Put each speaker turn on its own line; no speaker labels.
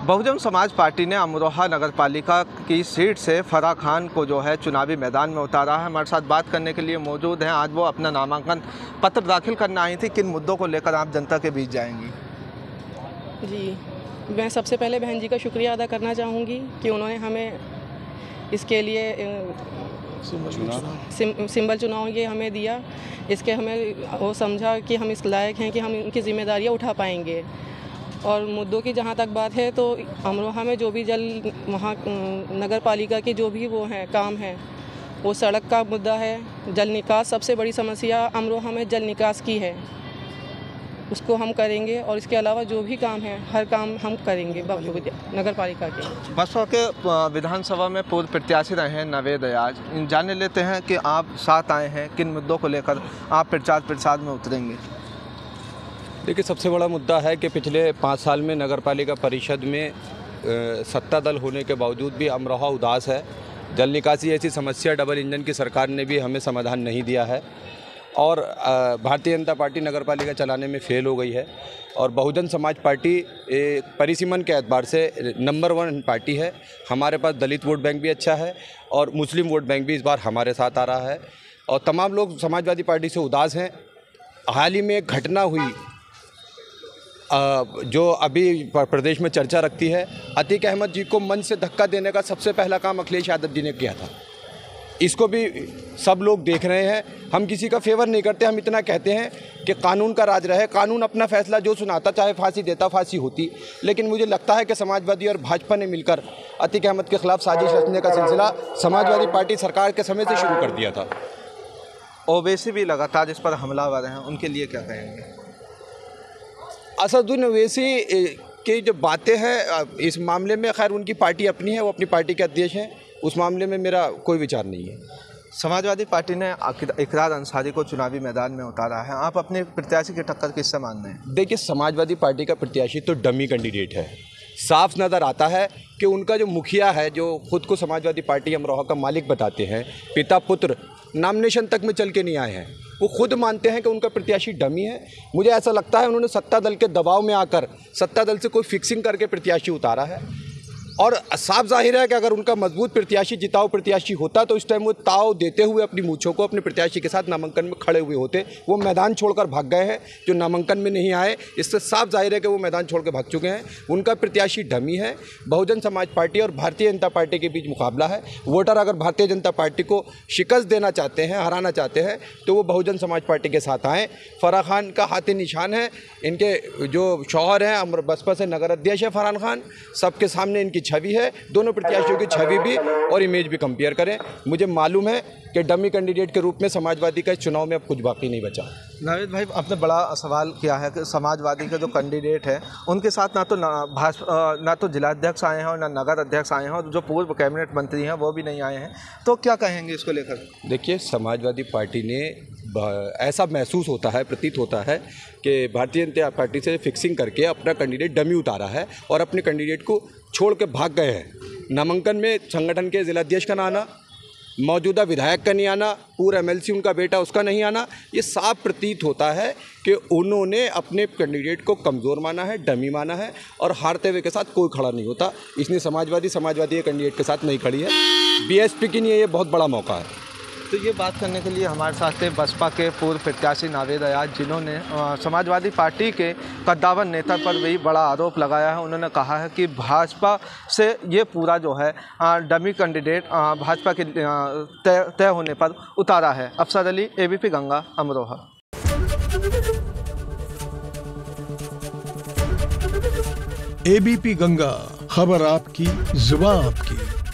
Bahujan Samaj party ने अमरोहा नगर पालिका की सीट से फराह खान को जो है चुनावी मैदान में उतारा है। हमारे साथ बात करने के लिए मौजूद हैं। आज वो अपना नामांकन पत्र दाखिल करने आई थी। किन मुद्दों को लेकर आप जनता के बीच जाएंगी?
जी, मैं सबसे पहले बहन जी का शुक्रिया अदा करना चाहूँगी कि उन्होंने हमें इसके लिए सिंबल चुनाव ये हमें दिया। इसके हमें वो समझा कि हम इस लायक हैं कि हम इनकी जिम्मेदारियाँ उठा पाएंगे। और मुद्दों की जहाँ तक बात है तो अमरोहा में जो भी जल वहाँ नगर पालिका के जो भी वो हैं काम हैं, वो सड़क का मुद्दा है, जल निकास। सबसे बड़ी समस्या अमरोहा में जल निकास की है, उसको हम करेंगे। और इसके अलावा जो भी काम है हर काम हम करेंगे नगर पालिका के।
बसपा के विधानसभा में पूर्व प्रत्याशी रहे हैं नवेद अयाज। जान लेते हैं कि आप साथ आए हैं, किन मुद्दों को लेकर आप प्रचार प्रसार में उतरेंगे?
देखिए, सबसे बड़ा मुद्दा है कि पिछले 5 साल में नगर पालिका परिषद में सत्ता दल होने के बावजूद भी अमरोहा उदास है। जल निकासी ऐसी समस्या डबल इंजन की सरकार ने भी हमें समाधान नहीं दिया है और भारतीय जनता पार्टी नगर पालिका चलाने में फेल हो गई है। और बहुजन समाज पार्टी परिसीमन के एतबार से नंबर 1 पार्टी है। हमारे पास दलित वोट बैंक भी अच्छा है और मुस्लिम वोट बैंक भी इस बार हमारे साथ आ रहा है। और तमाम लोग समाजवादी पार्टी से उदास हैं। हाल ही में एक घटना हुई जो अभी प्रदेश में चर्चा रखती है। अतीक अहमद जी को मंच से धक्का देने का सबसे पहला काम अखिलेश यादव जी ने किया था। इसको भी सब लोग देख रहे हैं। हम किसी का फेवर नहीं करते, हम इतना कहते हैं कि कानून का राज रहे। कानून अपना फैसला जो सुनाता, चाहे फांसी देता फांसी होती। लेकिन मुझे लगता है कि समाजवादी और भाजपा ने मिलकर अतीक अहमद के खिलाफ साजिश रचने का सिलसिला समाजवादी पार्टी सरकार के समय से शुरू कर दिया था।
ओवैसी भी लगातार इस पर हमलावर हैं, उनके लिए क्या कहेंगे?
असदुद्दीन ओवैसी की जो बातें हैं इस मामले में, खैर उनकी पार्टी अपनी है, वो अपनी पार्टी के अध्यक्ष हैं। उस मामले में मेरा कोई विचार नहीं है।
समाजवादी पार्टी ने इकरार अंसारी को चुनावी मैदान में उतारा है। आप अपने प्रत्याशी की टक्कर किससे मान रहे हैं?
देखिए, समाजवादी पार्टी का प्रत्याशी तो डमी कैंडिडेट है। साफ नज़र आता है कि उनका जो मुखिया है, जो खुद को समाजवादी पार्टी अमरोहा का मालिक बताते हैं, पिता पुत्र नॉमिनेशन तक में चल के नहीं आए हैं, वो खुद मानते हैं कि उनका प्रत्याशी डमी है। मुझे ऐसा लगता है उन्होंने सत्ता दल के दबाव में आकर सत्ता दल से कोई फिक्सिंग करके प्रत्याशी उतारा है। और साफ जाहिर है कि अगर उनका मजबूत प्रत्याशी जिताऊ प्रत्याशी होता तो इस टाइम वो ताव देते हुए अपनी मूंछों को अपने प्रत्याशी के साथ नामांकन में खड़े हुए होते। वो मैदान छोड़कर भाग गए हैं, जो नामांकन में नहीं आए। इससे साफ जाहिर है कि वो मैदान छोड़ के भाग चुके हैं। उनका प्रत्याशी डमी है। बहुजन समाज पार्टी और भारतीय जनता पार्टी के बीच मुकाबला है। वोटर अगर भारतीय जनता पार्टी को शिकस्त देना चाहते हैं, हराना चाहते हैं, तो वो बहुजन समाज पार्टी के साथ आएँ। फराह खान का हाथ निशान है। इनके जो शौहर हैं बसपा से नगर अध्यक्ष है फरहान खान, सबके सामने इनकी छवि है। दोनों प्रत्याशियों की छवि भी और इमेज भी कंपेयर करें। मुझे मालूम है कि डमी कैंडिडेट के रूप में समाजवादी का इस चुनाव में अब कुछ बाकी नहीं बचा।
नावेद भाई, आपने बड़ा सवाल किया है कि समाजवादी के जो कैंडिडेट हैं उनके साथ ना तो जिलाध्यक्ष आए हैं और ना नगर अध्यक्ष आए हैं, और जो पूर्व कैबिनेट मंत्री हैं वो भी नहीं आए हैं। तो क्या कहेंगे इसको लेकर?
देखिए, समाजवादी पार्टी ने ऐसा महसूस होता है, प्रतीत होता है कि भारतीय जनता पार्टी से फिक्सिंग करके अपना कैंडिडेट डमी उतारा है और अपने कैंडिडेट को छोड़ के भाग गए हैं। नामांकन में संगठन के जिलाध्यक्ष का ना आना, मौजूदा विधायक का नहीं आना, पूर्व एमएलसी उनका बेटा उसका नहीं आना, ये साफ प्रतीत होता है कि उन्होंने अपने कैंडिडेट को कमज़ोर माना है, डमी माना है। और हारते हुए के साथ कोई खड़ा नहीं होता, इसलिए समाजवादी के कैंडिडेट के साथ नहीं खड़ी है। बीएसपी के लिए ये बहुत बड़ा मौका है।
तो ये बात करने के लिए हमारे साथ थे बसपा के पूर्व प्रत्याशी नावेद अयाज, जिन्होंने समाजवादी पार्टी के कद्दावर नेता पर भी बड़ा आरोप लगाया है। उन्होंने कहा है कि भाजपा से ये पूरा जो है डमी कैंडिडेट भाजपा के तय होने पर उतारा है। अफसर अली, एबीपी गंगा, अमरोहा।
एबीपी गंगा, खबर आपकी, जुबान आपकी।